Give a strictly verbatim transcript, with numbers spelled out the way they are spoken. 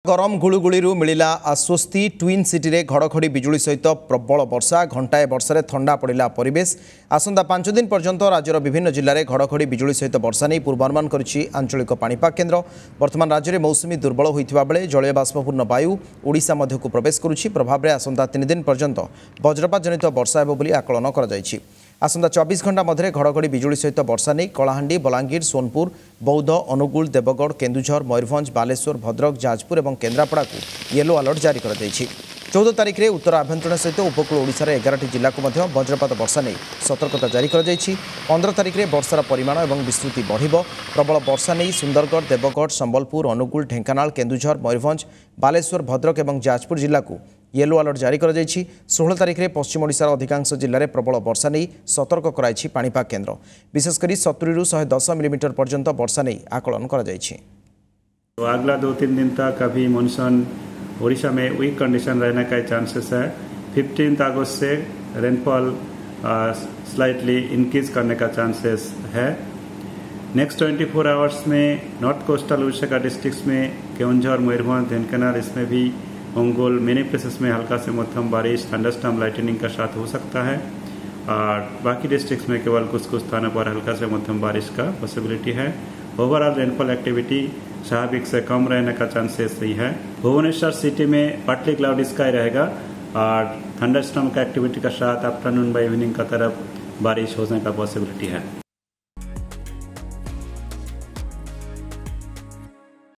गरम गुळुगुळी मिला आश्वस्ति। Twin city रे घड़घड़ी बिजुली सहित प्रबल वर्षा घंटाए वर्षा ठंडा पड़ा परिवेश। आसंता पांच दिन पर्यंत राज्यर विभिन्न जिले में घड़घड़ी बिजुली सहित वर्षा नहीं पूर्वानुमान करिछि आंचलिक पाणीपाग केन्द्र। वर्तमान राज्य में मौसुमी दुर्बल होइथिबा बेले जलीय बाष्पपूर्ण वायु ओडिशा मध्यकु प्रवेश करुछि। प्रभाव में आसंता तीन दिन पर्यंत वज्रपात जनित वर्षा हेबो बोली आकलन करा जायछि। आसंता चौबीस घंटा मध्य घड़घड़ी बिजुली सहित वर्षा नहीं कलाहांडी, बलांगीर, सोनपुर, बौद्ध, अनुगुल, देवगढ़, केन्दुझर, मयूरभंज, बालेश्वर, भद्रक, जाजपुर और केन्द्रापड़ा को येलो अलर्ट जारी कर चौदह तारिख में उत्तर आभ्यंतरण सहित उपकूल ओडिशार एगारटी जिला को वज्रपात वर्षा नहीं सतर्कता जारी कर पंद्रह तारिख में वर्षार परिमाण और विस्तृति बढ़ प्रबल वर्षा नहीं सुंदरगढ़, देवगढ़, संबलपुर, अनुगुल, ढेंकानाल, केन्दुझर, मयूरभंज, बालेश्वर, भद्रक और जाजपुर जिला को येलो अलर्ट जारी कर षोलह तारिख में पश्चिम ओडिशार अधिकांश जिले में प्रबल वर्षा नहीं सतर्क कराई पाणीपाग केन्द्र। विशेषकर सत्तरी रु शहे दस मिलीमीटर पर्यंत वर्षा नहीं आकलन कर तो अगला दो तीन दिन तक अभी मानसून उड़ीसा में वीक कंडीशन रहने का चांसेस है। फिफ्टीन अगस्त से रेनफॉल स्लाइटली इंक्रीज करने का चांसेस है। नेक्स्ट ट्वेंटी फोर आवर्स में नॉर्थ कोस्टल उड़ीसा का डिस्ट्रिक्ट्स में केवंझर, मयूरभंज, ढेंकानाल, इसमें भी अंगोल मेनी प्लेसेस में हल्का से मध्यम बारिश, थंडरस्टॉर्म, लाइटनिंग का साथ हो सकता है और बाकी डिस्ट्रिक्ट्स में केवल कुछ कुछ स्थानों पर हल्का से मध्यम बारिश का पॉसिबिलिटी है। ओवरऑल रेनफॉल एक्टिविटी स्वाभाविक से कम रहने का चांसेस सही है। भुवनेश्वर सिटी में पार्टली क्लाउडी स्काई रहेगा और थंडरस्टॉर्म का एक्टिविटी का साथ आफ्टरनून बाय इवनिंग का तरफ बारिश होने का पॉसिबिलिटी है।